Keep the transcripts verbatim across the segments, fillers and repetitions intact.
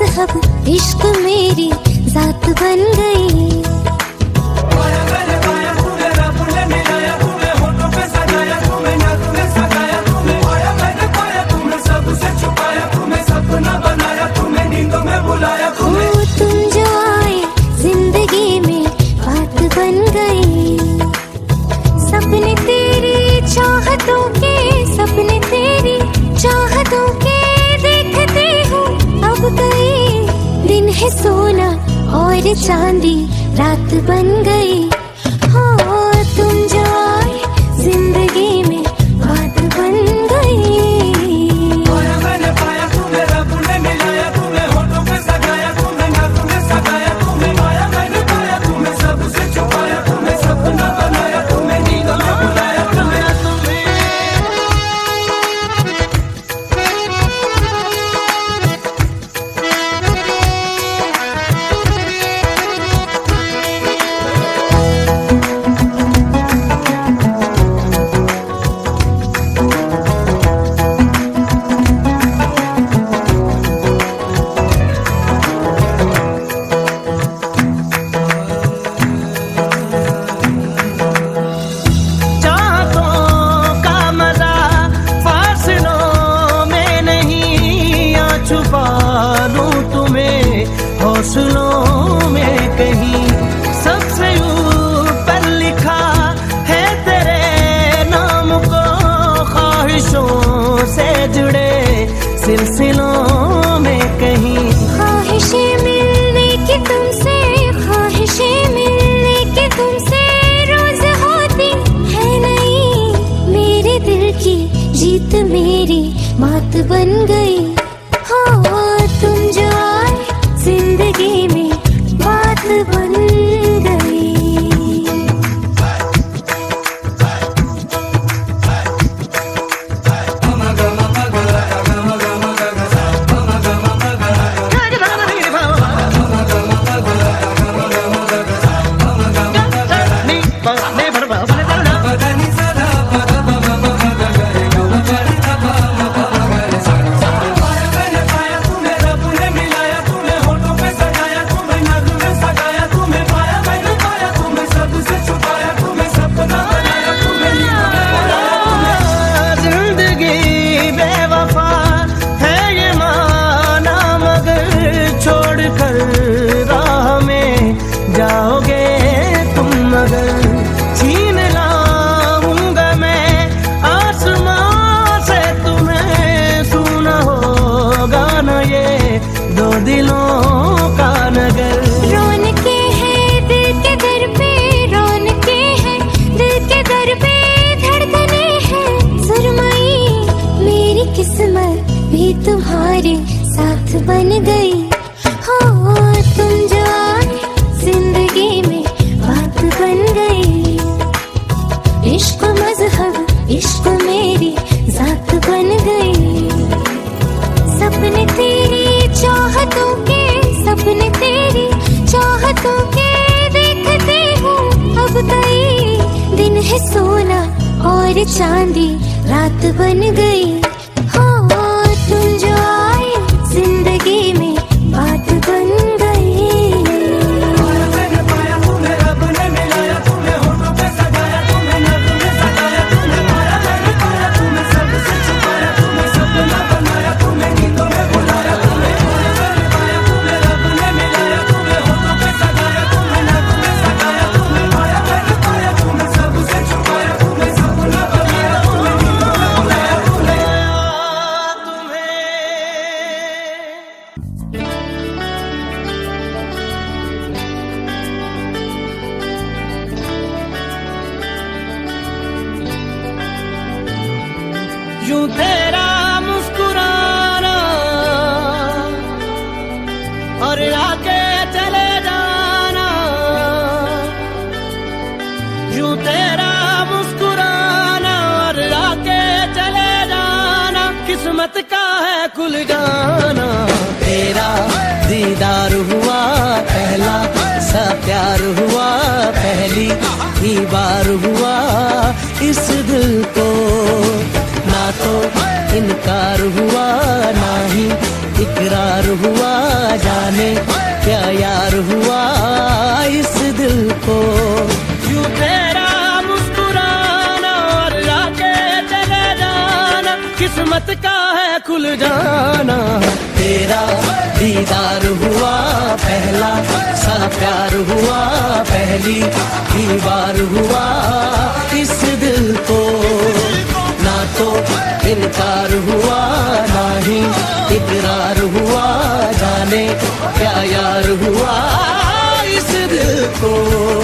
मजहब इश्क मेरी जात बन गई। तुम जो आए जिंदगी में बात बन गई। सपने तेरी चाहतों के, सपने तेरी चाहतों के देखते हूँ अब गई। दिन है सोना और चांदी रात बन गई। हो तुम जो आए जिंदगी में बात बन गई। हौसलों में कहीं सबसे ऊपर लिखा है तेरे नाम को। ख्वाहिशों से जुड़े सिलसिलों में कहीं ख्वाहिशें मिलने की तुमसे, ख्वाहिशें मिलने की तुमसे रोज होती है नहीं। मेरे दिल की जीत मेरी मात बन गई। हो तुम जो आए जिंदगी में बात बन गई। तुम्हारे साथ बन गई। हो तुम जो आए जिंदगी में बात बन गई। इश्क मजहब इश्क मेरी जात बन गई। सपने तेरी चाहतों के, सपने तेरी चाहतों के देखते हूँ अब गई। दिन है सोना और चांदी रात बन गई। हो तुम जो आए जिंदगी में बात बन गई। यूं तेरा मुस्कुराना और आके चले जाना। यूं तेरा मुस्कुराना और आके चले जाना। किस्मत का है खुल जाना। तेरा दीदार हुआ पहला सा प्यार हुआ। पहली ही बार हुआ इस दिल को। तो इनकार हुआ ना ही इकरार हुआ। जाने क्या यार हुआ इस दिल को। यूं तेरा मुस्कुराना और आके चले जाना किस्मत का है खुल जाना। तेरा दीदार हुआ पहला सा प्यार हुआ पहली ही बार हुआ इस दिल को। ना तो इनकार हुआ ना ही इकरार हुआ जाने क्या यार हुआ इस दिल को।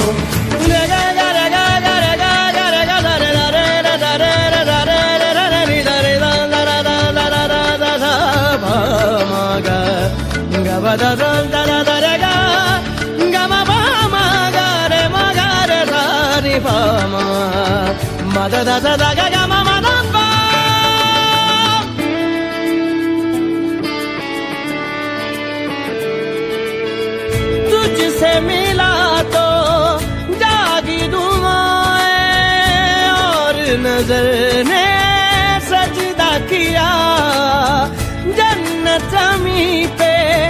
Da da da da da da ga ga ma ba ma ga re ma ga re da ni pa ma ma da da da da ga ga ma ma da pa। तुझसे मिला तो जागी दुआएं और नजर ने सजदा किया जन्नत ज़मीं पे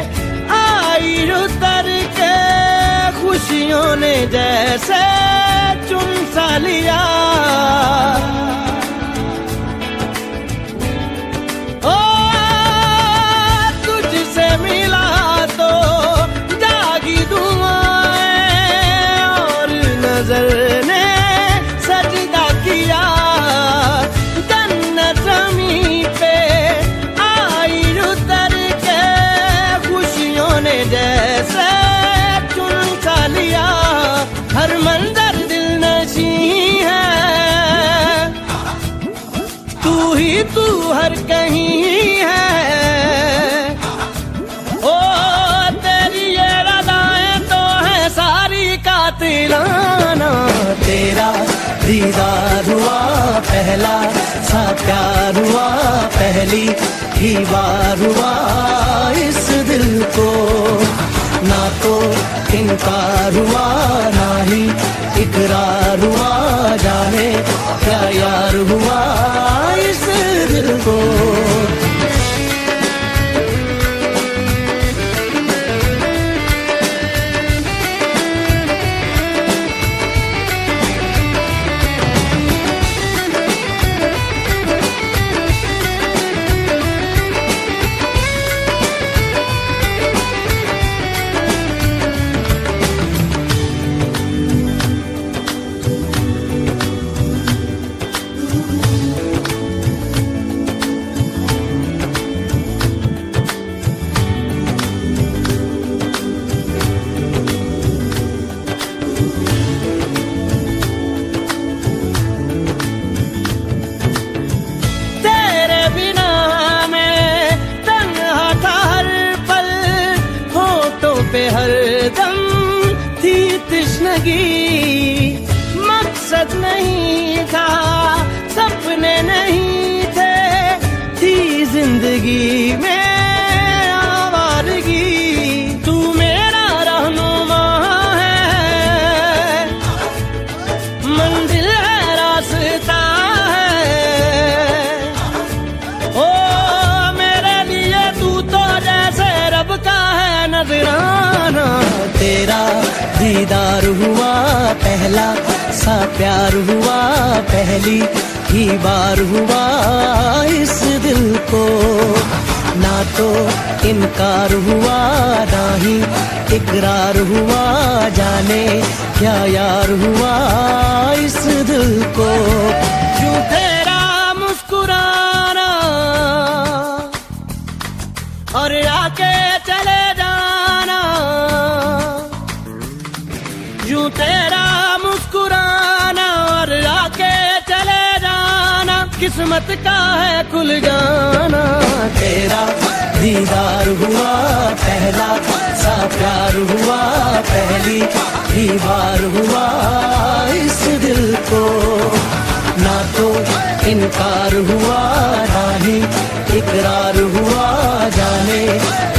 उतर के खुशियों ने जैसे चुन सा लिया। ओ तुझसे मिला तो जागी दुआएं और नजर ने सजदा किया जन्नत ज़मीं पे आई उतर के खुशियों ने जैसे चुन सा लिया। हर मंजर दिल नशी है तू ही तू हर कहीं है। ओ तेरी ये रदाएं तो है सारी कातिलाना। तेरा दीदार हुआ पहला सा प्यार हुआ पहली ही बार हुआ इस दिल को। ना तो इनकार हुआ ना ही इकरार हुआ जाने क्या यार हुआ इस दिल को। पे हरदम थी तृष्णगी मकसद नहीं था सपने नहीं थे थी जिंदगी में आवारगी। तू मेरा रहनुमा है मंजिल है रास्ता है। ओ मेरे लिए तू तो जैसे रब का है नजराना। तेरा दीदार हुआ पहला सा प्यार हुआ पहली ही बार हुआ इस दिल को। ना तो इनकार हुआ ना ही इकरार हुआ जाने क्या यार हुआ इस दिल को। यूं तेरा मुस्कुराना और आके चले जाना। यूं तेरा मुस्कुराना और आके चले जाना किस्मत का है खुल जाना। तेरा दीदार हुआ पहला सा प्यार हुआ पहली ही बार हुआ इस दिल को। ना तो इनकार हुआ ना ही इकरार हुआ जाने